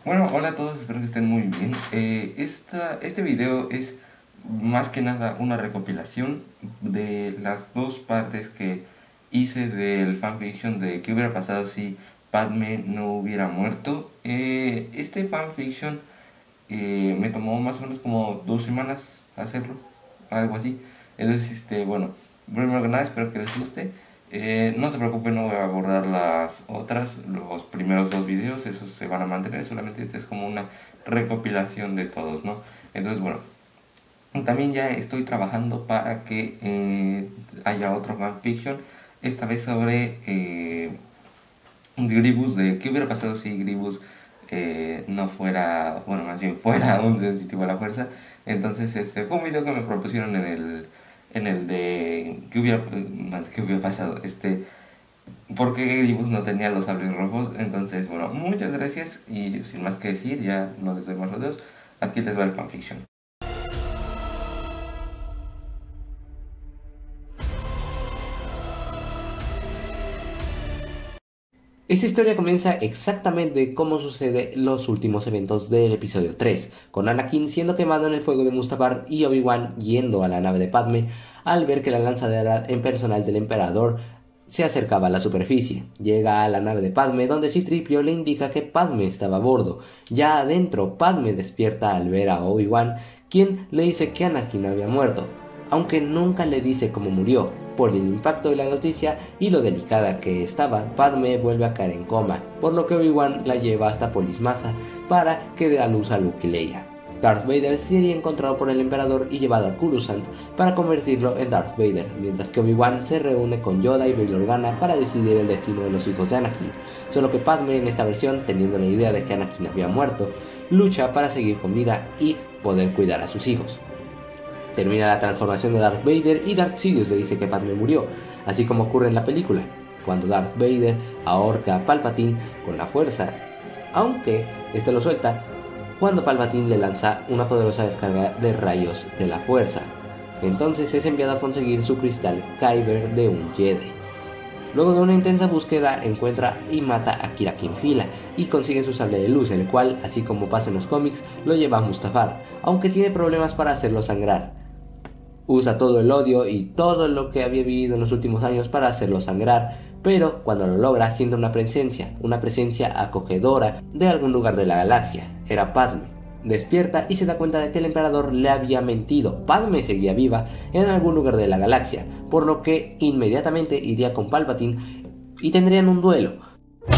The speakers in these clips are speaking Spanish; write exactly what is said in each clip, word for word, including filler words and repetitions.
Bueno, hola a todos, espero que estén muy bien. Eh, esta, este video es más que nada una recopilación de las dos partes que hice del fanfiction de qué hubiera pasado si Padme no hubiera muerto. Eh, este fanfiction eh, me tomó más o menos como dos semanas hacerlo, algo así. Entonces, este, bueno, primero que nada espero que les guste. Eh, no se preocupen, no voy a borrar las otras, los primeros dos videos, esos se van a mantener, solamente este es como una recopilación de todos, ¿no? Entonces, bueno, también ya estoy trabajando para que eh, haya otro fanfiction, esta vez sobre eh, Gribus, de qué hubiera pasado si Gribus eh, no fuera, bueno, más bien fuera un sensitivo a la fuerza. Entonces, este fue un video que me propusieron en el en el de qué hubiera, más qué hubiera pasado, este, por qué Gribus no tenía los sables rojos. Entonces, bueno, muchas gracias y sin más que decir, ya no les doy más rodeos, aquí les va el fanfiction. Esta historia comienza exactamente como sucede los últimos eventos del episodio tres, con Anakin siendo quemado en el fuego de Mustafar y Obi-Wan yendo a la nave de Padme al ver que la lanzadera en personal del emperador se acercaba a la superficie. Llega a la nave de Padme donde C tres P O le indica que Padme estaba a bordo. Ya adentro, Padme despierta al ver a Obi-Wan, quien le dice que Anakin había muerto, aunque nunca le dice cómo murió. Por el impacto de la noticia y lo delicada que estaba, Padme vuelve a caer en coma, por lo que Obi-Wan la lleva hasta Polis Massa para que dé a luz a Luke y Leia. Darth Vader sería encontrado por el emperador y llevado a Coruscant para convertirlo en Darth Vader, mientras que Obi-Wan se reúne con Yoda y Bail Organa para decidir el destino de los hijos de Anakin, solo que Padme en esta versión, teniendo la idea de que Anakin había muerto, lucha para seguir con vida y poder cuidar a sus hijos. Termina la transformación de Darth Vader y Darth Sidious le dice que Padme murió, así como ocurre en la película, cuando Darth Vader ahorca a Palpatine con la fuerza, aunque este lo suelta cuando Palpatine le lanza una poderosa descarga de rayos de la fuerza. Entonces es enviado a conseguir su cristal Kyber de un Jedi. Luego de una intensa búsqueda encuentra y mata a Kira Kinfila y consigue su sable de luz, el cual, así como pasa en los cómics, lo lleva a Mustafar, aunque tiene problemas para hacerlo sangrar. Usa todo el odio y todo lo que había vivido en los últimos años para hacerlo sangrar, pero cuando lo logra siente una presencia, una presencia acogedora de algún lugar de la galaxia. Era Padme. Despierta y se da cuenta de que el emperador le había mentido. Padme seguía viva en algún lugar de la galaxia, por lo que inmediatamente iría con Palpatine y tendrían un duelo.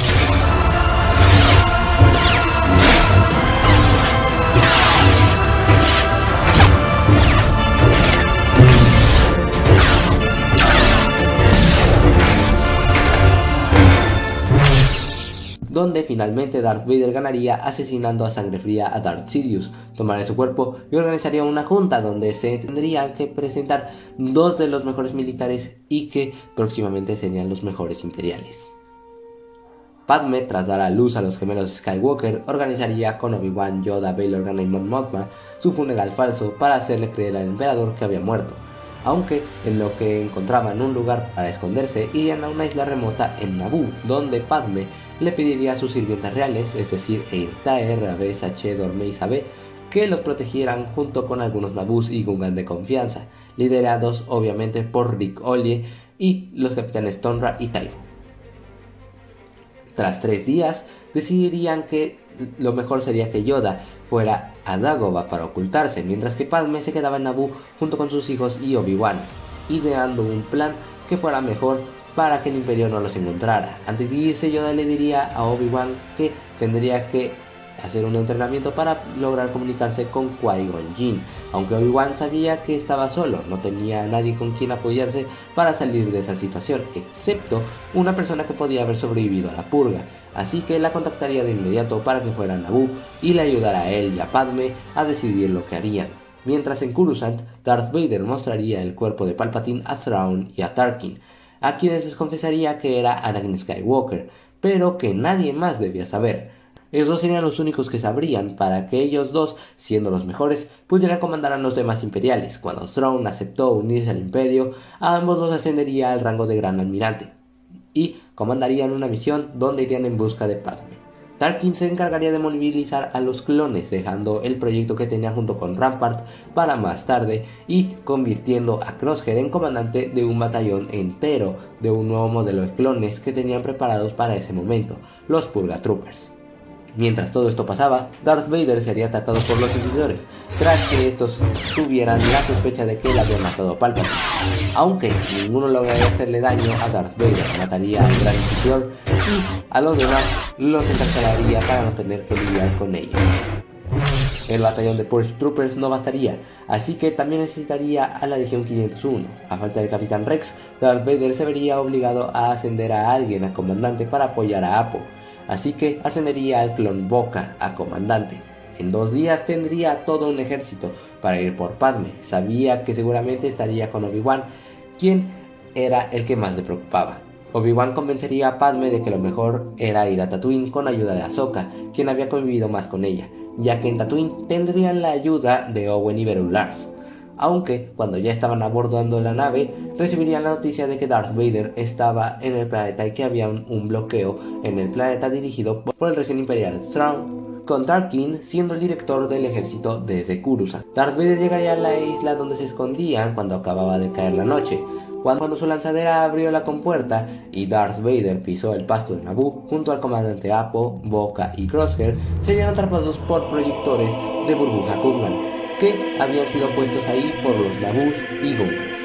Donde finalmente Darth Vader ganaría asesinando a sangre fría a Darth Sidious, tomaría su cuerpo y organizaría una junta donde se tendrían que presentar dos de los mejores militares y que próximamente serían los mejores imperiales. Padme, tras dar a luz a los gemelos Skywalker, organizaría con Obi-Wan, Yoda, Bail Organa y Mon Mothma su funeral falso para hacerle creer al emperador que había muerto, aunque en lo que encontraban un lugar para esconderse irían a una isla remota en Naboo, donde Padme le pediría a sus sirvientas reales, es decir, Eirtae, Rabe, Saché, Dorme y Sabe, que los protegieran junto con algunos Nabús y Gungan de confianza, liderados obviamente por Rick Ollie y los capitanes Tonra y Taifu. Tras tres días, decidirían que lo mejor sería que Yoda fuera a Dagobah para ocultarse, mientras que Padme se quedaba en Naboo junto con sus hijos y Obi-Wan, ideando un plan que fuera mejor para que el Imperio no los encontrara. Antes de irse, Yoda le diría a Obi-Wan que tendría que hacer un entrenamiento para lograr comunicarse con Qui-Gon Jinn, aunque Obi-Wan sabía que estaba solo, no tenía a nadie con quien apoyarse para salir de esa situación, excepto una persona que podía haber sobrevivido a la purga, así que la contactaría de inmediato para que fuera a Naboo y le ayudara a él y a Padme a decidir lo que harían. Mientras en Coruscant, Darth Vader mostraría el cuerpo de Palpatine a Thrawn y a Tarkin, a quienes les confesaría que era Anakin Skywalker, pero que nadie más debía saber. Ellos dos serían los únicos que sabrían para que ellos dos, siendo los mejores, pudieran comandar a los demás imperiales. Cuando Thrawn aceptó unirse al imperio, a ambos los ascendería al rango de gran almirante y comandarían una misión donde irían en busca de Padme. Tarkin se encargaría de movilizar a los clones, dejando el proyecto que tenía junto con Rampart para más tarde y convirtiendo a Crosshair en comandante de un batallón entero de un nuevo modelo de clones que tenían preparados para ese momento, los Purga Troopers. Mientras todo esto pasaba, Darth Vader sería atacado por los Inquisidores, tras que estos tuvieran la sospecha de que él había matado a Palpatine. Aunque ninguno lograría hacerle daño a Darth Vader, mataría al Gran Inquisidor y a los demás los encarcelaría para no tener que lidiar con ellos. El batallón de Purge Troopers no bastaría, así que también necesitaría a la Legión quinientos uno. A falta del Capitán Rex, Darth Vader se vería obligado a ascender a alguien a comandante para apoyar a Apo. Así que ascendería al clon Boca a comandante. En dos días tendría todo un ejército para ir por Padme. Sabía que seguramente estaría con Obi-Wan, quien era el que más le preocupaba. Obi-Wan convencería a Padme de que lo mejor era ir a Tatooine con ayuda de Ahsoka, quien había convivido más con ella, ya que en Tatooine tendrían la ayuda de Owen y Beru Lars. Aunque, cuando ya estaban abordando la nave, recibirían la noticia de que Darth Vader estaba en el planeta y que había un, un bloqueo en el planeta dirigido por el recién imperial Thrawn, con Tarkin siendo el director del ejército desde Coruscant. Darth Vader llegaría a la isla donde se escondían cuando acababa de caer la noche, cuando su lanzadera abrió la compuerta y Darth Vader pisó el pasto de Naboo junto al comandante Apo, Boca y Crosshair, serían atrapados por proyectores de burbuja Kugan, que habían sido puestos ahí por los Naboos y Gungans.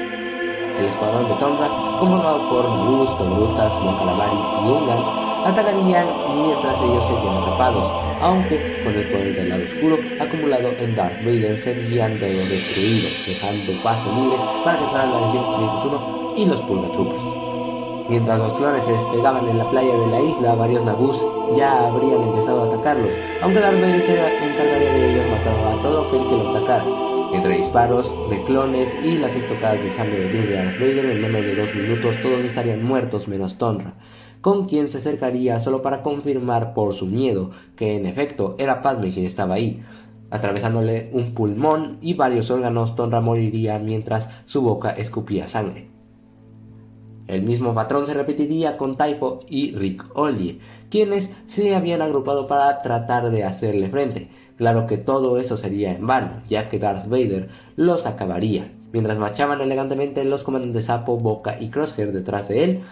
El escuadrón de Tondra, comandado por Naboos, Togrutas, Mon Calamaris y Gungans, atacarían mientras ellos seguían atrapados, aunque con el poder del lado oscuro acumulado en Darth Vader serían todo destruido, dejando paso libre para que entraran la Legión quinientos uno y los Purga Troopers. Mientras los clones se despegaban en la playa de la isla, varios Naboos ya habrían empezado a atacarlos, aunque Darth Vader se encargaría de ellos matando a todo aquel que lo atacara. Entre disparos de clones y las estocadas de sangre de luz de Darth Vader, en menos de dos minutos todos estarían muertos menos Tondra, con quien se acercaría solo para confirmar por su miedo que en efecto era Padme quien estaba ahí. Atravesándole un pulmón y varios órganos, Tondra moriría mientras su boca escupía sangre. El mismo patrón se repetiría con Tycho y Rick Ollier, quienes se habían agrupado para tratar de hacerle frente. Claro que todo eso sería en vano, ya que Darth Vader los acabaría. Mientras marchaban elegantemente los comandantes Apo, Boca y Crosshair detrás de él,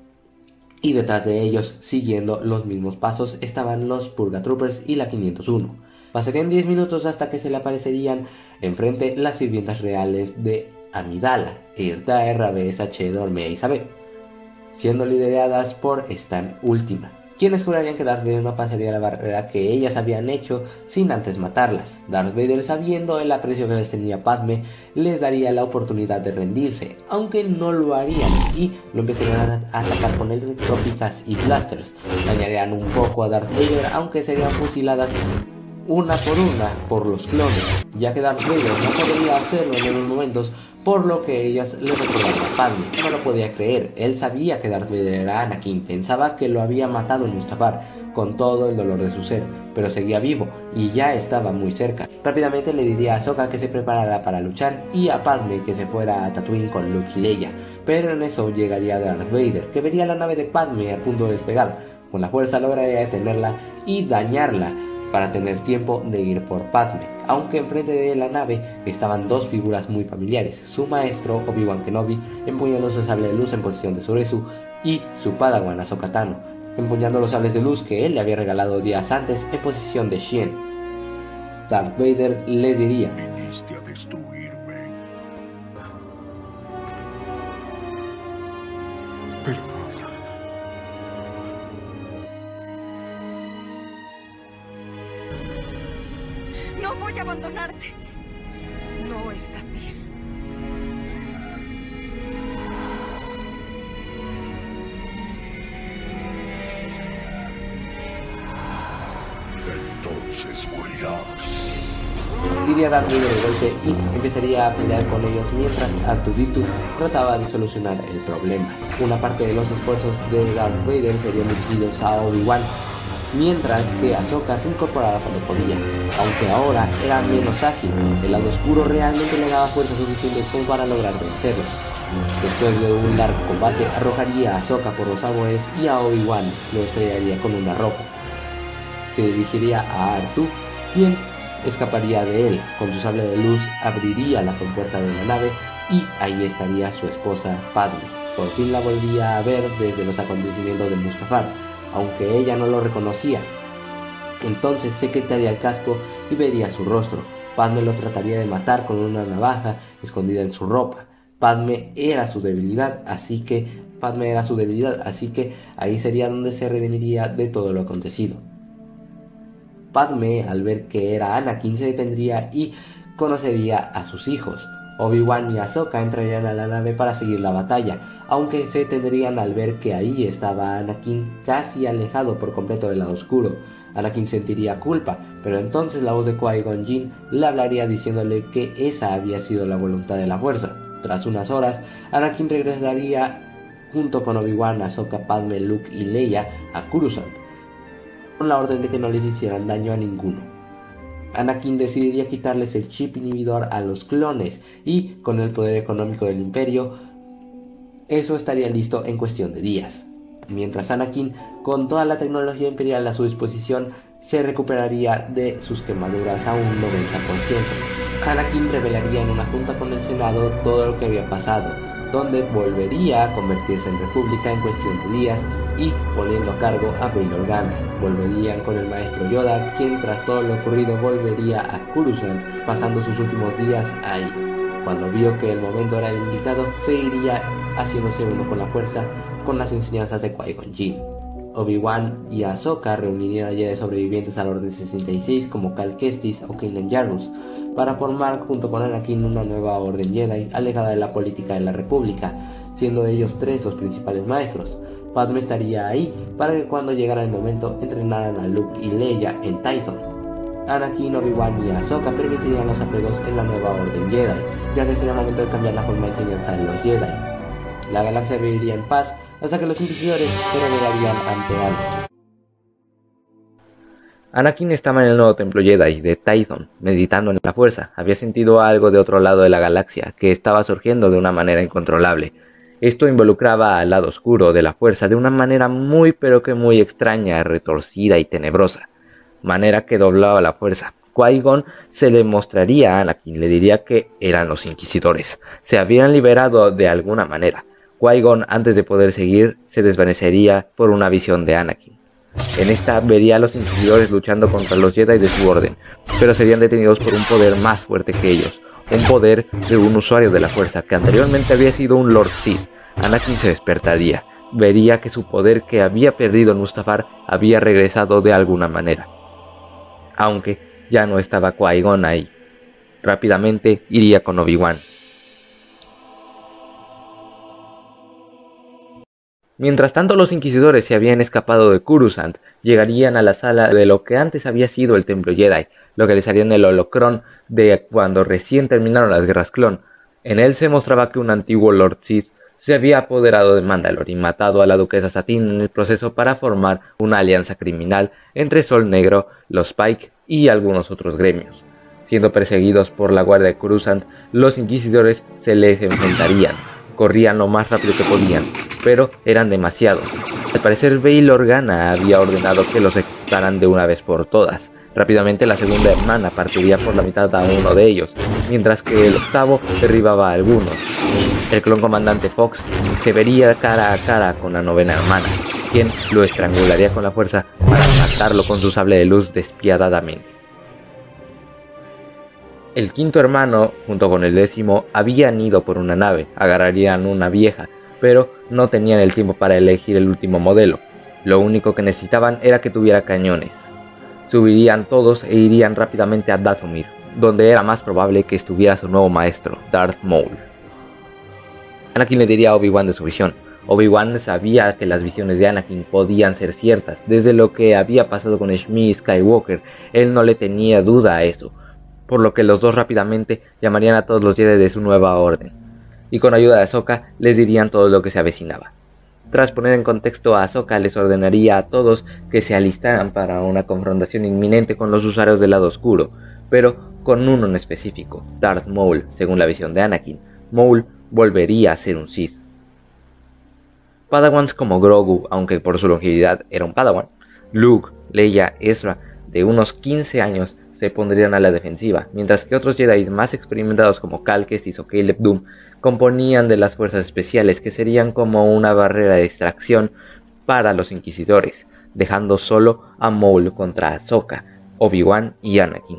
y detrás de ellos, siguiendo los mismos pasos, estaban los Purga Troopers y la quinientos uno. Pasarían diez minutos hasta que se le aparecerían enfrente las sirvientas reales de Amidala, Irta, R B S H, Dormia y Sabe, siendo lideradas por esta última, quienes jurarían que Darth Vader no pasaría la barrera que ellas habían hecho sin antes matarlas. Darth Vader, sabiendo el aprecio que les tenía Padme, les daría la oportunidad de rendirse, aunque no lo harían y lo empezarían a atacar con electrópicas y blasters. Dañarían un poco a Darth Vader, aunque serían fusiladas una por una por los clones, ya que Darth Vader no podría hacerlo en unos momentos, por lo que ellas le recordaban a Padme. No lo podía creer, él sabía que Darth Vader era Anakin, pensaba que lo había matado en Mustafar, con todo el dolor de su ser, pero seguía vivo y ya estaba muy cerca. Rápidamente le diría a Ahsoka que se preparara para luchar y a Padme que se fuera a Tatooine con Luke y Leia, pero en eso llegaría Darth Vader, que vería la nave de Padme a punto de despegar. Con la fuerza lograría detenerla y dañarla para tener tiempo de ir por Padme, aunque enfrente de la nave estaban dos figuras muy familiares, su maestro Obi-Wan Kenobi empuñando su sable de luz en posición de Soresu y su padawan Ahsoka Tano empuñando los sables de luz que él le había regalado días antes en posición de Shien. Darth Vader les diría: viniste a destruirme. Perdona. No voy a abandonarte. No esta vez. Entonces morirás. Diría Darth Vader de golpe y empezaría a pelear con ellos mientras R dos D dos trataba de solucionar el problema. Una parte de los esfuerzos de Darth Vader serían dirigidos a Obi-Wan, mientras que Ahsoka se incorporaba cuando podía, aunque ahora era menos ágil. El lado oscuro realmente le daba fuerzas suficientes como para lograr vencerlos. Después de un largo combate, arrojaría a Ahsoka por los árboles y a Obi-Wan lo estrellaría con una roca. se dirigiría a R dos, quien escaparía de él. Con su sable de luz abriría la compuerta de la nave y ahí estaría su esposa Padme. Por fin la volvía a ver desde los acontecimientos de Mustafar, aunque ella no lo reconocía. Entonces se quitaría el casco y vería su rostro. Padme lo trataría de matar con una navaja escondida en su ropa. Padme era su debilidad, así que Padme era su debilidad, así que ahí sería donde se redimiría de todo lo acontecido. Padme, al ver que era Anakin, se detendría y conocería a sus hijos. Obi-Wan y Ahsoka entrarían a la nave para seguir la batalla, aunque se detendrían al ver que ahí estaba Anakin casi alejado por completo del lado oscuro. Anakin sentiría culpa, pero entonces la voz de Qui-Gon Jinn le hablaría diciéndole que esa había sido la voluntad de la fuerza. Tras unas horas, Anakin regresaría junto con Obi-Wan, Ahsoka, Padme, Luke y Leia a Coruscant, con la orden de que no les hicieran daño a ninguno. Anakin decidiría quitarles el chip inhibidor a los clones y, con el poder económico del Imperio, eso estaría listo en cuestión de días. Mientras Anakin, con toda la tecnología imperial a su disposición, se recuperaría de sus quemaduras a un noventa por ciento. Anakin revelaría en una junta con el Senado todo lo que había pasado, donde volvería a convertirse en república en cuestión de días y poniendo a cargo a Bail Organa. Volverían con el maestro Yoda, quien tras todo lo ocurrido volvería a Coruscant, pasando sus últimos días ahí. Cuando vio que el momento era el indicado, se iría haciéndose uno con la fuerza con las enseñanzas de Qui-Gon Jinn. Obi-Wan y Ahsoka reunirían a Jedi sobrevivientes al Orden sesenta y seis como Cal Kestis o Kanan Jarrus para formar junto con Anakin una nueva Orden Jedi alejada de la política de la República, siendo ellos tres los principales maestros. Padme estaría ahí para que cuando llegara el momento entrenaran a Luke y Leia en Tython. Anakin, Obi-Wan y Ahsoka permitirían los apegos en la nueva Orden Jedi, ya que sería el momento de cambiar la forma de enseñanza de los Jedi. La galaxia viviría en paz hasta que los inquisidores se rebelarían ante Anakin. Anakin estaba en el nuevo templo Jedi de Tython, meditando en la fuerza. Había sentido algo de otro lado de la galaxia, que estaba surgiendo de una manera incontrolable. Esto involucraba al lado oscuro de la fuerza de una manera muy pero que muy extraña, retorcida y tenebrosa. Manera que doblaba la fuerza. Qui-Gon se le mostraría a Anakin, le diría que eran los inquisidores. Se habían liberado de alguna manera. Qui-Gon, antes de poder seguir, se desvanecería por una visión de Anakin. En esta vería a los inquisidores luchando contra los Jedi de su orden, pero serían detenidos por un poder más fuerte que ellos, un poder de un usuario de la fuerza que anteriormente había sido un Lord Sith. Anakin se despertaría, vería que su poder que había perdido en Mustafar había regresado de alguna manera, aunque ya no estaba Qui-Gon ahí. Rápidamente iría con Obi-Wan. Mientras tanto, los inquisidores se habían escapado de Coruscant, llegarían a la sala de lo que antes había sido el templo Jedi, localizarían el holocrón de cuando recién terminaron las guerras clon. En él se mostraba que un antiguo Lord Sith se había apoderado de Mandalore y matado a la duquesa Satine en el proceso para formar una alianza criminal entre Sol Negro, los Pike y algunos otros gremios. Siendo perseguidos por la guardia de Coruscant, los inquisidores se les enfrentarían. Corrían lo más rápido que podían, pero eran demasiados. Al parecer Bail Organa había ordenado que los ejecutaran de una vez por todas. Rápidamente la segunda hermana partiría por la mitad a uno de ellos, mientras que el octavo derribaba a algunos. El clon comandante Fox se vería cara a cara con la novena hermana, quien lo estrangularía con la fuerza para matarlo con su sable de luz despiadadamente. El quinto hermano, junto con el décimo, habían ido por una nave, agarrarían una vieja, pero no tenían el tiempo para elegir el último modelo. Lo único que necesitaban era que tuviera cañones. Subirían todos e irían rápidamente a Dathomir, donde era más probable que estuviera su nuevo maestro, Darth Maul. Anakin le diría a Obi-Wan de su visión. Obi-Wan sabía que las visiones de Anakin podían ser ciertas. Desde lo que había pasado con Shmi Skywalker, él no le tenía duda a eso, por lo que los dos rápidamente llamarían a todos los Jedi de su nueva orden, y con ayuda de Ahsoka les dirían todo lo que se avecinaba. Tras poner en contexto a Ahsoka, les ordenaría a todos que se alistaran para una confrontación inminente con los usuarios del lado oscuro, pero con uno en específico, Darth Maul. Según la visión de Anakin, Maul volvería a ser un Sith. Padawans como Grogu, aunque por su longevidad era un Padawan, Luke, Leia, Ezra, de unos quince años, se pondrían a la defensiva, mientras que otros Jedi más experimentados como Cal Kestis o Caleb Dume componían de las fuerzas especiales, que serían como una barrera de distracción para los Inquisidores, dejando solo a Maul contra Ahsoka, Obi-Wan y Anakin.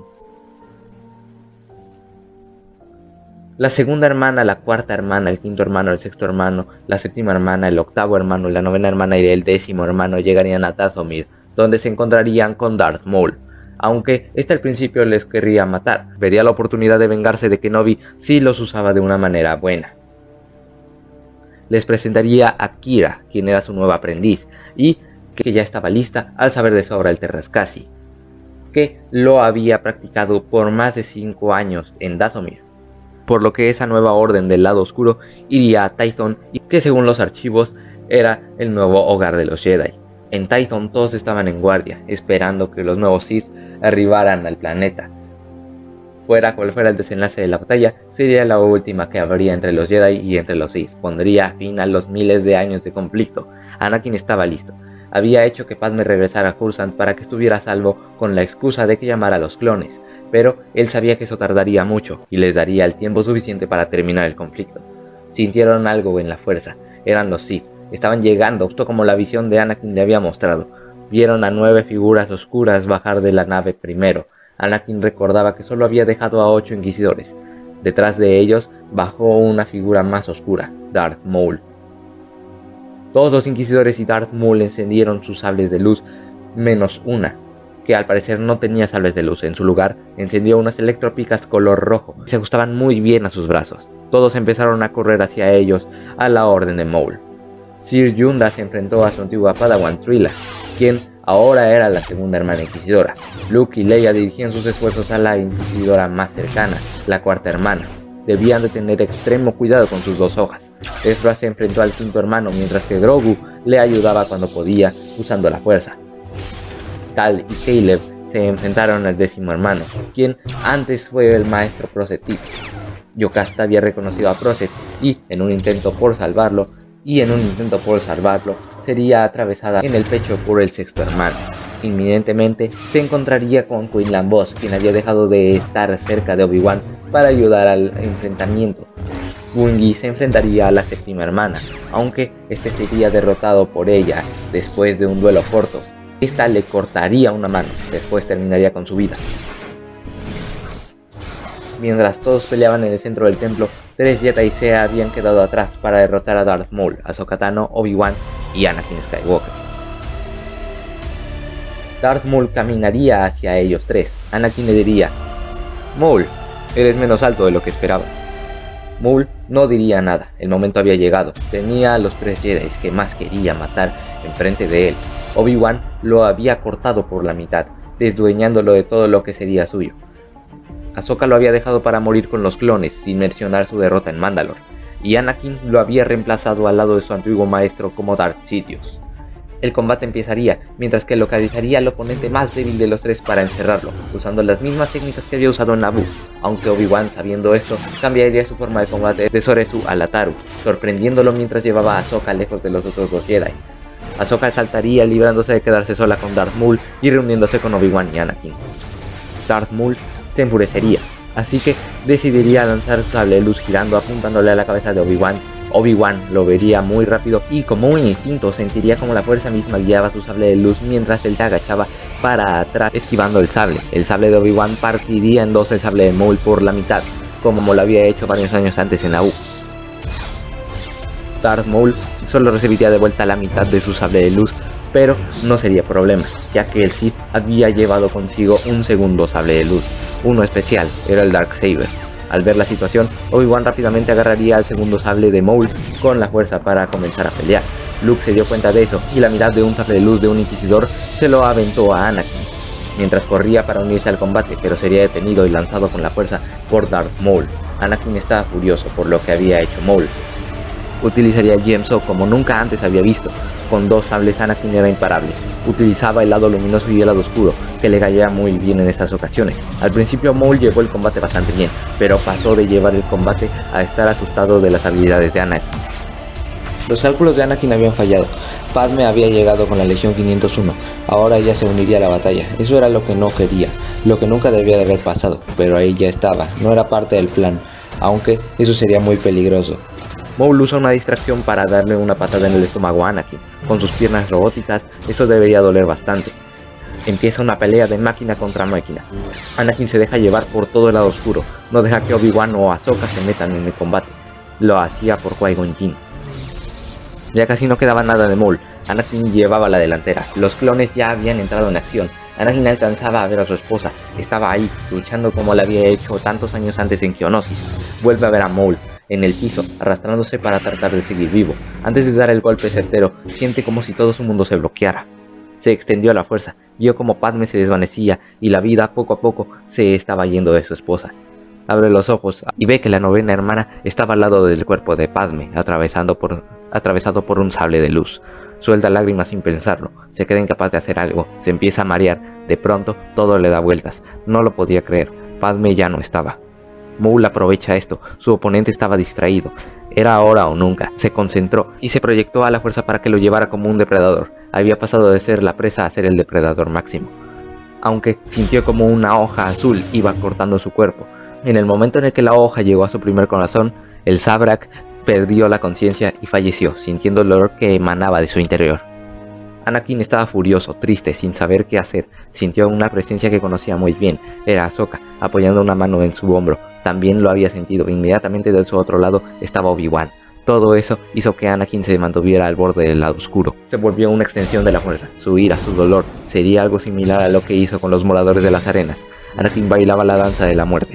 La segunda hermana, la cuarta hermana, el quinto hermano, el sexto hermano, la séptima hermana, el octavo hermano, la novena hermana y el décimo hermano llegarían a Dathomir, donde se encontrarían con Darth Maul. Aunque este al principio les querría matar, vería la oportunidad de vengarse de Kenobi si los usaba de una manera buena. Les presentaría a Kira, quien era su nueva aprendiz, y que ya estaba lista al saber de sobra el Terrascasi, que lo había practicado por más de cinco años en Dathomir, por lo que esa nueva orden del lado oscuro iría a Tython, y que según los archivos era el nuevo hogar de los Jedi. En Tython todos estaban en guardia, esperando que los nuevos Sith arribaran al planeta. Fuera cual fuera el desenlace de la batalla, sería la última que habría entre los Jedi y entre los Sith. Pondría fin a los miles de años de conflicto. Anakin estaba listo. Había hecho que Padme regresara a Coruscant para que estuviera a salvo con la excusa de que llamara a los clones, pero él sabía que eso tardaría mucho y les daría el tiempo suficiente para terminar el conflicto. Sintieron algo en la fuerza. Eran los Sith. Estaban llegando, justo como la visión de Anakin le había mostrado. Vieron a nueve figuras oscuras bajar de la nave primero. Anakin recordaba que solo había dejado a ocho inquisidores. Detrás de ellos bajó una figura más oscura, Darth Maul. Todos los inquisidores y Darth Maul encendieron sus sables de luz, menos una, que al parecer no tenía sables de luz. En su lugar, encendió unas electropicas color rojo, que se ajustaban muy bien a sus brazos. Todos empezaron a correr hacia ellos a la orden de Maul. Sir Yunda se enfrentó a su antigua Padawan Trilla, quien ahora era la segunda hermana inquisidora. Luke y Leia dirigían sus esfuerzos a la inquisidora más cercana, la cuarta hermana. Debían de tener extremo cuidado con sus dos hojas. Ezra se enfrentó al quinto hermano, mientras que Grogu le ayudaba cuando podía, usando la fuerza. Cal y Caleb se enfrentaron al décimo hermano, quien antes fue el maestro Proset. Yocasta había reconocido a Proset y, en un intento por salvarlo, y en un intento por salvarlo, sería atravesada en el pecho por el sexto hermano. Inminentemente se encontraría con Quinlan Vos, quien había dejado de estar cerca de Obi-Wan para ayudar al enfrentamiento. Bungi se enfrentaría a la séptima hermana, aunque este sería derrotado por ella después de un duelo corto. Esta le cortaría una mano, después terminaría con su vida. Mientras todos peleaban en el centro del templo, tres Jedi se habían quedado atrás para derrotar a Darth Maul, Ahsoka Tano, Obi-Wan y Anakin Skywalker. Darth Maul caminaría hacia ellos tres. Anakin le diría: Maul, eres menos alto de lo que esperaba. Maul no diría nada, el momento había llegado. Tenía a los tres Jedi que más quería matar enfrente de él. Obi-Wan lo había cortado por la mitad, desdueñándolo de todo lo que sería suyo. Ahsoka lo había dejado para morir con los clones, sin mencionar su derrota en Mandalore, y Anakin lo había reemplazado al lado de su antiguo maestro como Darth Sidious. El combate empezaría, mientras que localizaría al oponente más débil de los tres para encerrarlo, usando las mismas técnicas que había usado en Naboo, aunque Obi-Wan, sabiendo esto, cambiaría su forma de combate de Soresu a Lataru, sorprendiéndolo mientras llevaba a Ahsoka lejos de los otros dos Jedi. Ahsoka saltaría librándose de quedarse sola con Darth Maul y reuniéndose con Obi-Wan y Anakin. Darth Maul se enfurecería, así que decidiría lanzar su sable de luz girando apuntándole a la cabeza de Obi-Wan. Obi-Wan lo vería muy rápido y como un instinto sentiría como la fuerza misma guiaba su sable de luz mientras él se agachaba para atrás esquivando el sable. El sable de Obi-Wan partiría en dos el sable de Maul por la mitad, como lo había hecho varios años antes en Naboo. Darth Maul solo recibiría de vuelta la mitad de su sable de luz, pero no sería problema, ya que el Sith había llevado consigo un segundo sable de luz, uno especial, era el Darksaber. Al ver la situación, Obi-Wan rápidamente agarraría el segundo sable de Maul con la fuerza para comenzar a pelear. Luke se dio cuenta de eso y la mitad de un sable de luz de un inquisidor se lo aventó a Anakin, mientras corría para unirse al combate, pero sería detenido y lanzado con la fuerza por Darth Maul. Anakin estaba furioso por lo que había hecho Maul. Utilizaría el G M S O como nunca antes había visto. Con dos sables Anakin era imparable. Utilizaba el lado luminoso y el lado oscuro, que le caía muy bien en estas ocasiones. Al principio Maul llevó el combate bastante bien, pero pasó de llevar el combate a estar asustado de las habilidades de Anakin. Los cálculos de Anakin habían fallado. Padme había llegado con la Legión quinientos uno. Ahora ella se uniría a la batalla. Eso era lo que no quería, lo que nunca debía de haber pasado. Pero ahí ya estaba, no era parte del plan. Aunque eso sería muy peligroso. Maul usa una distracción para darle una patada en el estómago a Anakin. Con sus piernas robóticas, eso debería doler bastante. Empieza una pelea de máquina contra máquina. Anakin se deja llevar por todo el lado oscuro. No deja que Obi-Wan o Ahsoka se metan en el combate. Lo hacía por Qui-Gon Jinn. Ya casi no quedaba nada de Maul. Anakin llevaba la delantera. Los clones ya habían entrado en acción. Anakin alcanzaba a ver a su esposa. Estaba ahí, luchando como la había hecho tantos años antes en Geonosis. Vuelve a ver a Maul en el piso, arrastrándose para tratar de seguir vivo. Antes de dar el golpe certero, siente como si todo su mundo se bloqueara. Se extendió a la fuerza, vio como Padme se desvanecía y la vida poco a poco se estaba yendo de su esposa. Abre los ojos y ve que la novena hermana estaba al lado del cuerpo de Padme, atravesando por, atravesado por un sable de luz. Suelta lágrimas sin pensarlo, se queda incapaz de hacer algo, se empieza a marear. De pronto todo le da vueltas, no lo podía creer, Padme ya no estaba. Maul aprovecha esto, su oponente estaba distraído. Era ahora o nunca, se concentró y se proyectó a la fuerza para que lo llevara como un depredador. Había pasado de ser la presa a ser el depredador máximo. Aunque sintió como una hoja azul iba cortando su cuerpo. En el momento en el que la hoja llegó a su primer corazón, el Zabrak perdió la conciencia y falleció, sintiendo el dolor que emanaba de su interior. Anakin estaba furioso, triste, sin saber qué hacer. Sintió una presencia que conocía muy bien. Era Ahsoka, apoyando una mano en su hombro. También lo había sentido. Inmediatamente de su otro lado estaba Obi-Wan. Todo eso hizo que Anakin se mantuviera al borde del lado oscuro. Se volvió una extensión de la fuerza. Su ira, su dolor, sería algo similar a lo que hizo con los moradores de las arenas. Anakin bailaba la danza de la muerte.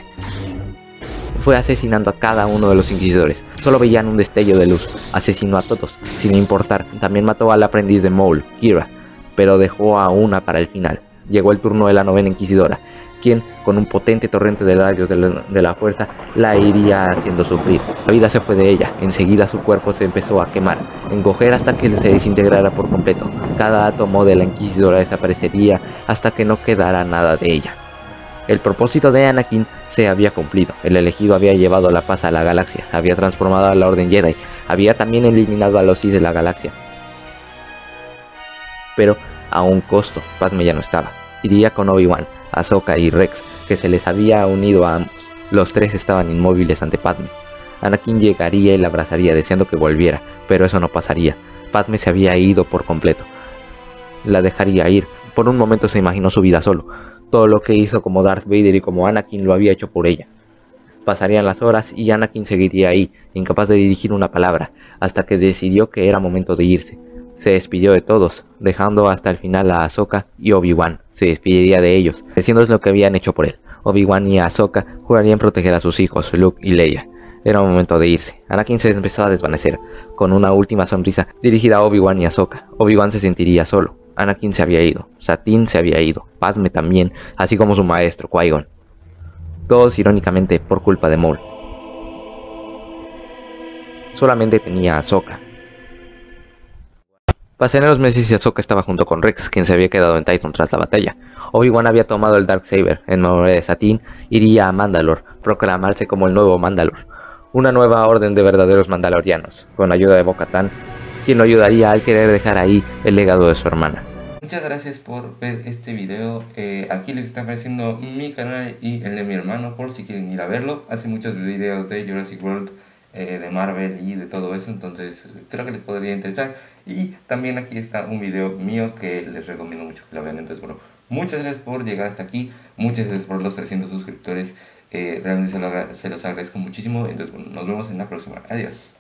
Fue asesinando a cada uno de los inquisidores. Solo veían un destello de luz. Asesinó a todos, sin importar. También mató al aprendiz de Maul, Qi'ra, pero dejó a una para el final. Llegó el turno de la novena inquisidora, quien, con un potente torrente de rayos de la, de la fuerza, la iría haciendo sufrir. La vida se fue de ella. Enseguida su cuerpo se empezó a quemar, encoger hasta que se desintegrara por completo. Cada átomo de la inquisidora desaparecería hasta que no quedara nada de ella. El propósito de Anakin se había cumplido. El elegido había llevado la paz a la galaxia, había transformado a la Orden Jedi, había también eliminado a los Sith de la galaxia. Pero a un costo. Padme ya no estaba. Iría con Obi-Wan, Ahsoka y Rex, que se les había unido a ambos. Los tres estaban inmóviles ante Padme. Anakin llegaría y la abrazaría deseando que volviera, pero eso no pasaría. Padme se había ido por completo. La dejaría ir. Por un momento se imaginó su vida solo. Todo lo que hizo como Darth Vader y como Anakin lo había hecho por ella. Pasarían las horas y Anakin seguiría ahí, incapaz de dirigir una palabra, hasta que decidió que era momento de irse. Se despidió de todos, dejando hasta el final a Ahsoka y Obi-Wan. Se despediría de ellos, diciéndoles lo que habían hecho por él. Obi-Wan y Ahsoka jurarían proteger a sus hijos, Luke y Leia. Era momento de irse. Anakin se empezó a desvanecer, con una última sonrisa dirigida a Obi-Wan y Ahsoka. Obi-Wan se sentiría solo. Anakin se había ido, Satine se había ido, Padme también, así como su maestro, Qui-Gon. Todos irónicamente por culpa de Maul. Solamente tenía a Ahsoka. Pasaron los meses y Ahsoka estaba junto con Rex, quien se había quedado en Tython tras la batalla. Obi-Wan había tomado el Darksaber. En memoria de Satine, iría a Mandalore, proclamarse como el nuevo Mandalore. Una nueva orden de verdaderos mandalorianos, con ayuda de Bo-Katan, quien lo ayudaría al querer dejar ahí el legado de su hermana. Muchas gracias por ver este video. Eh, aquí les está apareciendo mi canal y el de mi hermano, por si quieren ir a verlo. Hace muchos videos de Jurassic World, eh, de Marvel y de todo eso, entonces creo que les podría interesar. Y también aquí está un video mío que les recomiendo mucho que lo vean. Entonces, bueno, muchas gracias por llegar hasta aquí. Muchas gracias por los trescientos suscriptores. Eh, realmente se, lo, se los agradezco muchísimo. Entonces, bueno, nos vemos en la próxima. Adiós.